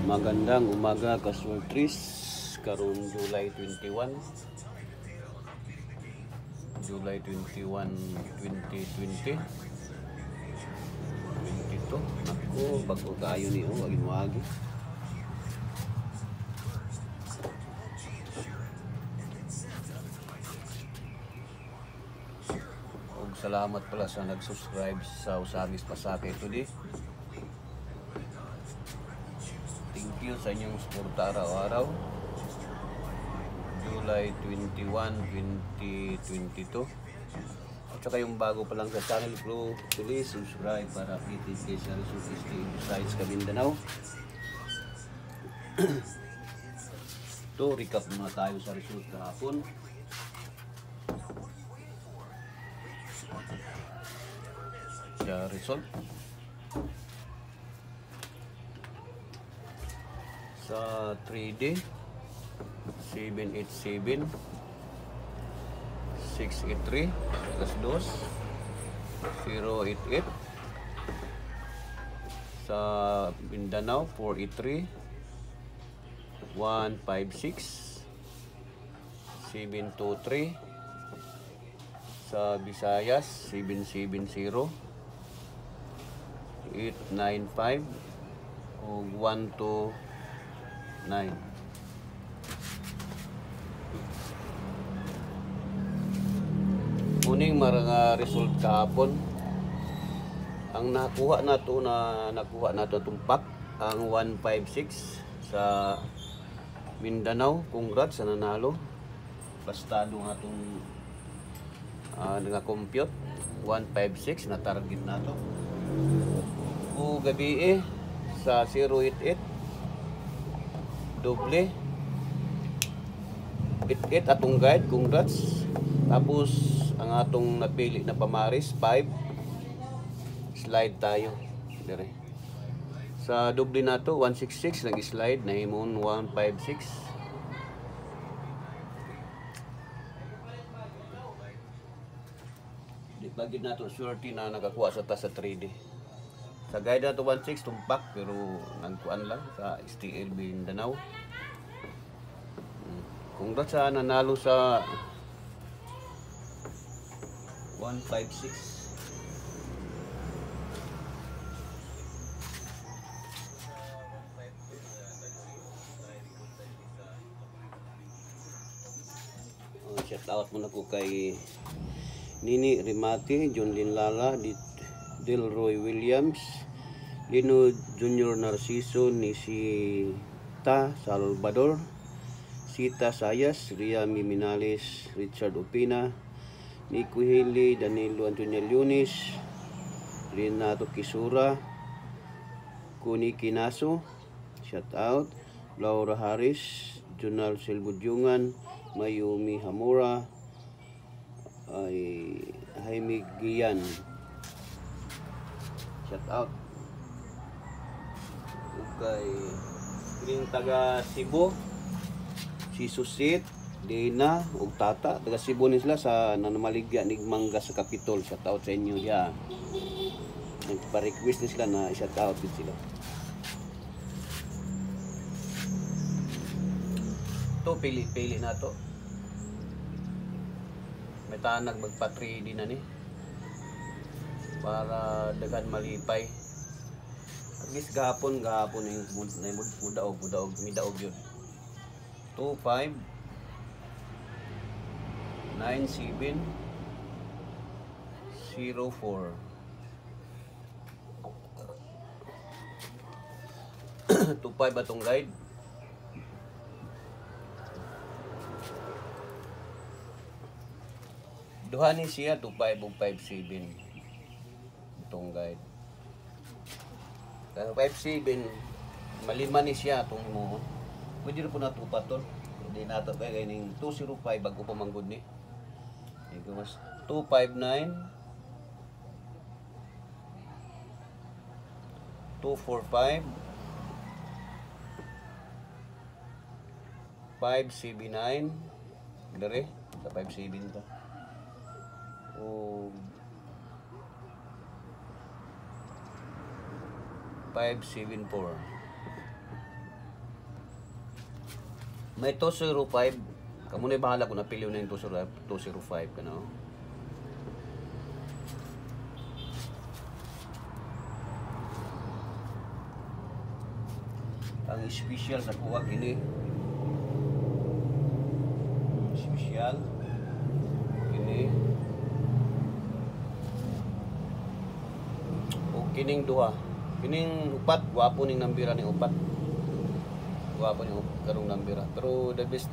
Magandang umaga kasultris, karon July 21, 2020. 22. Ako, bago kayo niyo, wagin wagi. Og salamat pala sa nag-subscribe sa Usagis Pasake today. Thank you sa inyong suporta araw-araw. July 21, 2022. At saka yung bago pa lang sa channel ko, please subscribe para updated kayo sa result sites sa Mindanao. To recap muna tayo sa result kahapon. Sa result sa 3D 787 683 plus 2 088. Sa Mindanao 483 156 723. Sa Visayas 770 895 o 129. Uning mga result kahapon, ang nakuha nato tumpak ang 156 sa Mindanao. Congrats sa nanalo. Bastado nga itong nga-compute 156 na target nato. O gabi sa 088 doble 88 atong guide. Congrats. Tapos ang atong napili na pamaris 5 slide tayo dire. Sa doble nato 166 nag-slide na himon 156. Di bagid nato surety na nakakuha sa ta sa 3D. Sa guide nato 16 tumpak pero nagkuan lang sa STL Mindanao. Congrats sa nanalo sa 156. Shout out muna ko kay Nini Rimati, John Linlala, Delroy Williams, Lino Junior Narciso, Nisita Salvador, Sita Sayas, Ria Miminales, Richard Opina, Nico Hili, Danilo Antonio Lunis, Renato Kisura, Kuni Kinaso, shout out, Laura Harris, Junal Silbudyungan, Mayumi Hamura, Jaime Gian, shout out. Okay, yung taga Cebu, si Susit, Dina ug Tata, taga Cebu ni sila sa nanamaligya ni Mangga sa Capitol. Shout out sa inyo ya. Nagpa-request ni sila na shout out din sila. To pili-pili na to. May tanag magpa-3D na ni para dagan malipay. At least gahapon yung mudaog yun. 25 97 04. 25 atong guide. Duha ni siya 25 ug 57 itong guide. Kaya 57 malima ni siya itong mo. Pwede rin po na tupaton. Hindi nato kaya ning 205 bago pa manggod ni. Ito mas 259 245 579 dire sa 57 to. O 574 May 205. Kamu na bahala kung napiliw na yung 205 ka no? Ang special sa kuha kini. Special. Kini. O kining duha. Kining upat, guwapo ning nambira ning upat. Guwapo ning karong nambira. Pero the best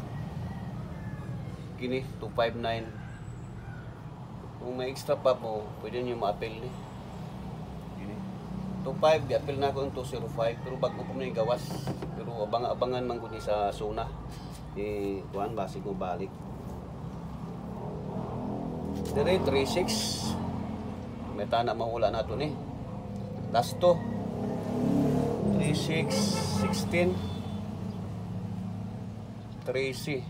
kini 259. Kung may extra pa po, pwede niyo ma-appeal ni. Kini 25 di-appeal na ako yung 205 pero bago po na yung gawas. Pero abangan man ko ni sa zona. Kuan basi ko balik. Dire 36. May tana mahula nato ni. Last to 36 16 30.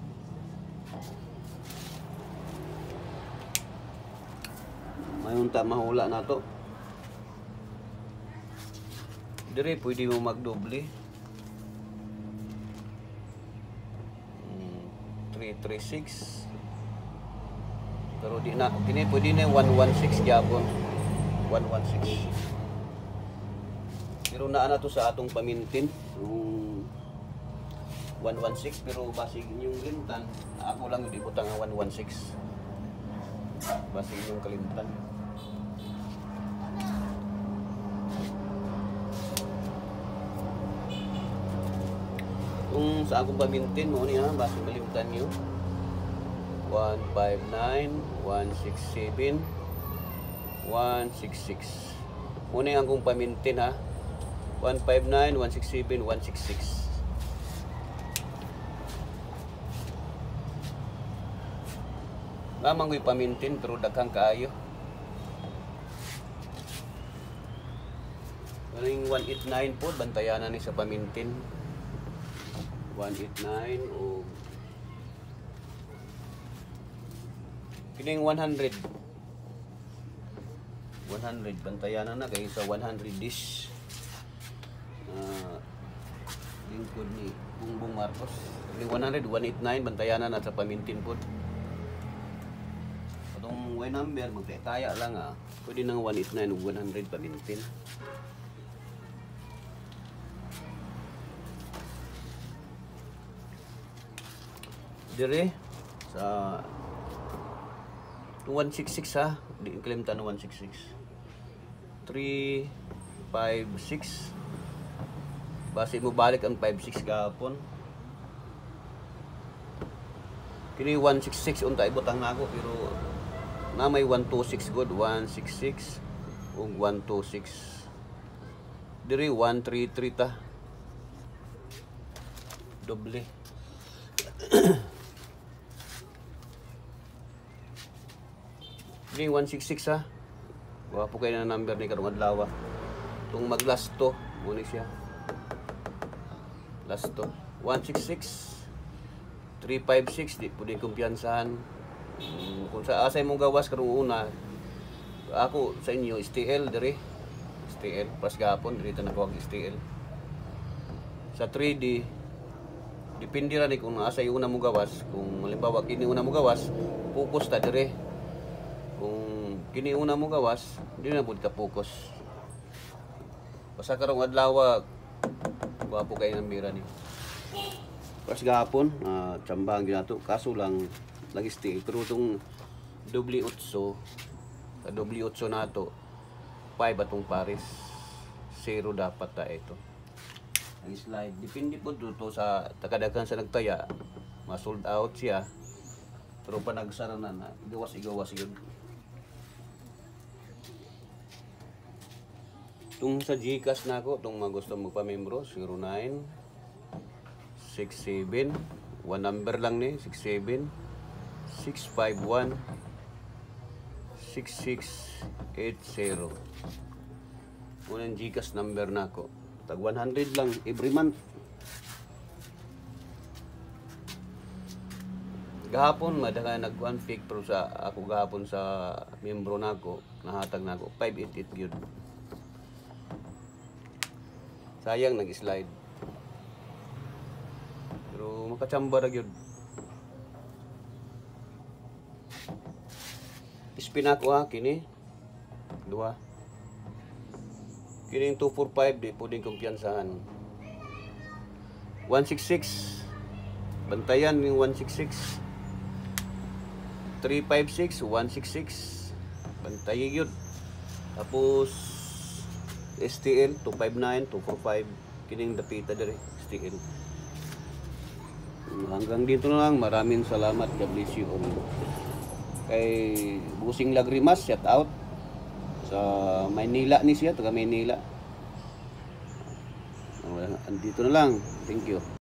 Mayroon ta mahula na to. Dire pwede mo magdoble. 336. Pero di na kini pwede na 116 gyapon. 116. Pero naa na to sa atong pamintin. 116 pero basig yung limtan. Ako lang hindi butang ang 116. Basig yung kalimtan. Kung sa akong pamintin mo niya, basig malimtan nyo. 159, 167, 166. Muna yung akong pamintin ha. 159, 167, 166. Lamang ko'y pamintin pero daghang kaayo. Ano yung 189 po, bantayanan ni sa pamintin. 189 o kining 100. 100 bantayanan na kayo sa 100 dish. Lingkod ni Bongbong Marcos. Kining 100, 189 bantayanan na sa pamintin po. Itong Y number magkaya lang pwede nang 189 o 100 pamintin. Dire sa 166 ha, di claim ta no 166. 356. Base mo balik ang 56 gahapon. Kini 166 unta ibutang nako pero na may 126 good, 166 ug 126. Dire 133 ta. Doble. Ini 166 ha. Wapo kayo na number ni karong adlaw. Tung mag-last to, muna siya. Last to. 166 356 di pwede kumpiyansahan. Kung sa asay mong gawas karong una, ako sa inyo STL dire. STL pas gapon diri ta nagawag STL. Sa 3D depende ra ni kung asay una mo gawas. Kung halimbawa kini una mo gawas, focus ta dire. Kung kini una mo gawas, di na pud ka focus. Basta karong adlaw wapo kay nang bira ni. Pas gahapon, tsambang ginato kaso lang lagi stay pero tong doble 8 sa doble 8 nato 5 atong pares 0 dapat ta ito. Ang slide depende po to sa takadagan sa nagtaya, ma-sold out siya. Pero pa nagsara na igawas yun. Tung sa GCash nako, tung mga gusto magpamembro 09 67 one number lang ni 67 651 6680. Unang GCash number nako. Tag 100 lang every month. Gahapon madala nag-one pick pero sa ako gahapon sa membro nako nahatag nako 588 gyud. Sayang nag-slide. Pero makachamba ra gyud. Ispinako ha kini. Duha. Kini 245 di pwedeng kumpiyansahan. 166. Bantayan yung 166. 356, 166. Bantayan yun. Tapos STL 259, 245. Kining dapita diri STL. Hanggang dito na lang. Maraming salamat. God bless you all. Kay Busing Lagrimas, shout out sa Maynila ni siya, taga Maynila. Andito na lang. Thank you.